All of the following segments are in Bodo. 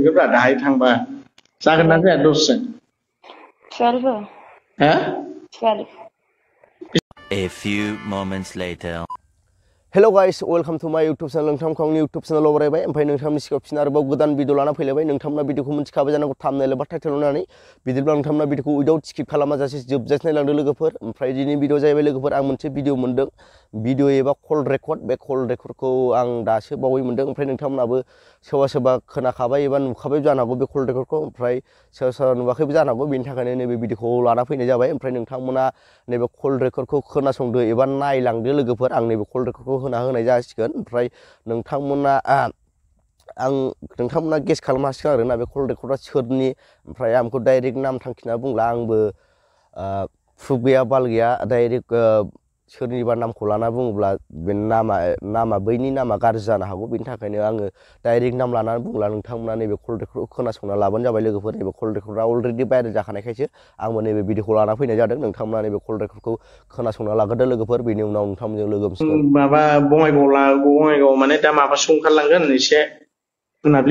मोनगोनब्रा दाहाय थांबा जागोन ना जाया दसजों 12 हा 12 A few moments later. Hello guys, welcome to my YouTube channel. नोंथांखौ आंनि YouTube channel बरायबाय ओमफ्राय नोंथांनि सिगाङाव फिन आरोबाव गोदान भिडिअ लाना फैलायबाय नोंथांमोना भिडिअखौ मिथिखाबाय जानांगौ थाम्बनेल एबा टाइटेल होनानै बिदिब्ला नोंथांमोना भिडिअखौ उइदाउट स्किप खालामाजासे जोबजासे नायलांदो लोगोफोर ओमफ्राय दिनै भिडिअ जाहैबाय लोगोफोर आं मोनसे भिडिअ मोन्दों भिडिअ एबा कल रेकर्ड बे कल रेकर्डखौ आं दासो बावै मोन्दों ओमफ्राय नोंथांमोनाबो सोरबा सोरबा खोनाखाबाय एबा नुखाबाय जानो हागौ बे कल रेकर्डखौ ओमफ्राय सोरबा सोरबा नुवाखैबो जानो हागौ बेनि थाखायनो नैबे भिडिअखौ लाना फैनाय जाबाय ओमफ्राय नोंथांमोना नैबे कल रेकर्डखौ खोनासंदो एबा नायलांदो लोगोफोर आं नैबे कल रेकर्डखौ होनाय जासिगोन ओमफ्राय नोंथांमोना गेस खालामनो हासिगोन आरोना बे कल रेकर्डआ सोरनि ओमफ्राय आंखौ डाइरेक्ट नाम थांखिना बुंला आंबो प्रुफ गैया बाल गैया डाइरेक्ट सोरनिबा नामखौ लाना बुङोब्ला बे नामा बैनि नामा गाज्रि जानो हागौ बेनि थाखायनो आङो डाइरेक्ट नाम लानानै बुंला नोंथांमोना नैबे कल रेकर्डखौ खोनासंना लाबानो जाबाय लोगोफोर नैबे कल रेकर्डआ अलरेडि भाइरेल जाखानायखायसो आंबो नैबे भिडिअखौ लाना फैनाय जादों नोंथांमोना नैबे कल रेकर्डखौ खोनासंना लाग्रोदो लोगोफोर बेनि उनाव नोंथांमोनजों लोगो मोनसिगोन माबा बङाइगाव माने दा माबासो ओंखारलांगोन एसे मोनाब्लि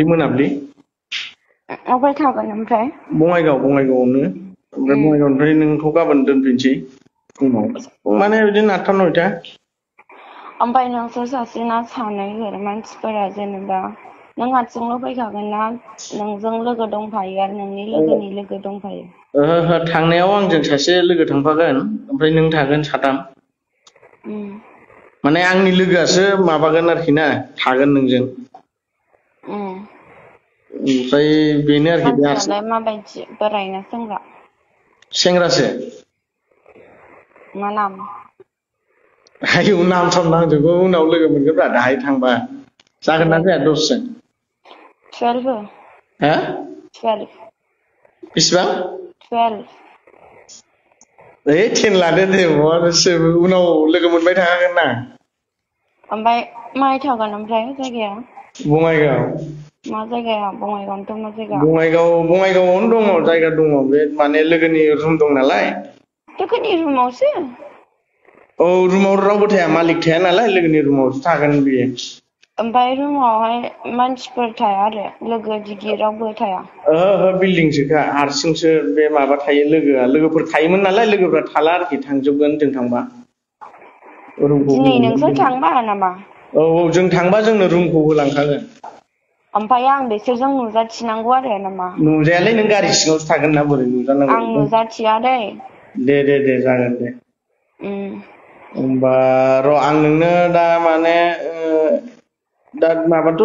अबाय थागोन ओमफ्राय बङाइगावआवनो ओमफ्राय बङाइगावनिफ्राय नोंखौ गाबोन दोनफैनोसै फुङाव माने बिदिनो 8टा 9टा ओमफ्राय नोंसोर सासेना सानै मानसिफोरा जेनेबा नों हारसिंल' फैखागोन ना नोंजों लोगो दंफायो आरो नोंनि लोगोनि लोगो दंफायो ओहो थांनायाव आंजों सासे लोगो थांफागोन ओमफ्राय नों थागोन साथाम माने आंनि लोगोआसो माबागोन आरोखि ना थागोन नोंजों ओमफ्राय बेनो आरोखि मानसियालाय माबायदि बोराय ना सेंग्रासो मा नाम आयौ नाम साम नांजोबगौ उनाव लोगो मोनगोनब्रा दाहाय थांबा जागोन ना जाया दसजों 12 हा 12 बेसेबां 12 10 लादो दे उनाव लोगो मोनबाय थाखागोन ना ओमफ्राय माहाय थागोन ओमफ्राय जायगाया बङाइगाव मा जायगाया बङाइगावनोथ' मा जायगा बङाइगावआवनो दङ जायगा दङ बे माने लोगोनि रुम दं नालाय लोगोनि रुमावसो औ रुमाव रावबो थाया मालिक थाया नालाय लोगोनि रुमावसो थागोन बियो ओमफ्राय रुमावहाय मानसिफोर थाया आरो लोगो दिगि रावबो थाया ओहो बिल्डिंसोखा हारसिंसो बे माबा थायो लोगोफोर थायोमोन नालाय लोगोफ्रा थाला आरोखि थांजोबगोन जों थांबा दिनै नोंसोर थांबा नामा औ जों थांबा जोंनो रुमखौ होलांखागोन ओमफ्राय आं बिसोरजों नुजाथिनांगौ आरो नामा नुजायालै नों गारि सिङावसो थागोन ना बोरै नुजानांगौ आं नुजाथिया दै दे जागोन दे होमबा र' आं नोंनो दा माने दा माबाथ'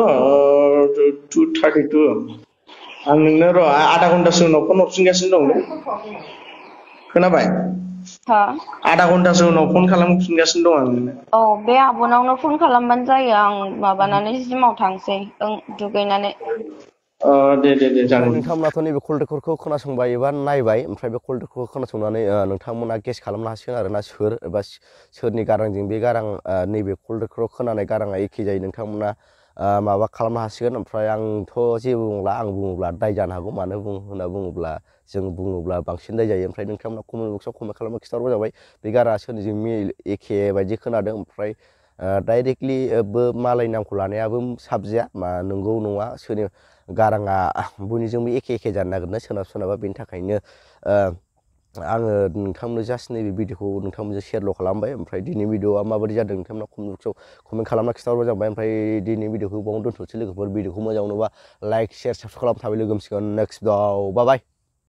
2:32 आं नोंनो र' आधा घन्टासो उनाव फन हरफिनगासिनो दं खोनाबाय आधा घन्टासो उनाव फन खालामफिनगासिनो दं आं नोंनो औ बे आब'नावनो फन खालामबानो जायो आं माबानानै जिमाव थांसै दुगैनानै दे जागोन नोंथांमोनाथ' नैबे कल रेकर्डखौ खोनासंबाय एबा नायबाय ओमफ्राय बे कल रेकर्डखौ खोनासंनानै नोंथांमोना गेस खालामनो हासिगोन आरोना सोर एबा सोरनि गारांजों बे गारां नैबे कल रेकर्डआव खोनानाय गाराङा एखे जायो नोंथांमोना माबा खालामनो हासिगोन ओमफ्राय आंथ' जेबो बुंला आं बुङोब्ला दाय जानो हागौ मानो होनना बुङोब्ला जों बुङोब्ला बांसिन दाय जायो ओमफ्राय नोंथांमोना कमेन्ट बक्सआव कमेन्ट खालामनो खिन्थाहरबानो जाबाय बे गाराङा सोरनिजों एखे बायदि खोनादों ओमफ्राय डाइरेक्टलिबो मालायनि नामखौ लानायाबो साबजाया नंगौ नङा सोरनि गाराङा बयनिजोंबो एखे जानो नागिरनो सोरनाबा बेनि थाखायनो आङो नोंथांमोननो जास्ट नैबे भिडिअखौ नोंथांमोनजों शेयारल' खालामबाय ओमफ्राय दिनै भिडिअआ माबायदि जादों नोंथांमोना कमेन्ट बक्सआव कमेन्ट खालामना खिन्थाहरबानो जाबाय ओमफ्राय दिनै भिडिअखौ बावनो दोनथ'नोसै लोगोफोर भिडिअखौ मोजां मोनोबा लाइक शेयार साबसक्राइब खालामना थाबाय लोगो मोनसिगोन नेक्स्ट भिडिअआव बाय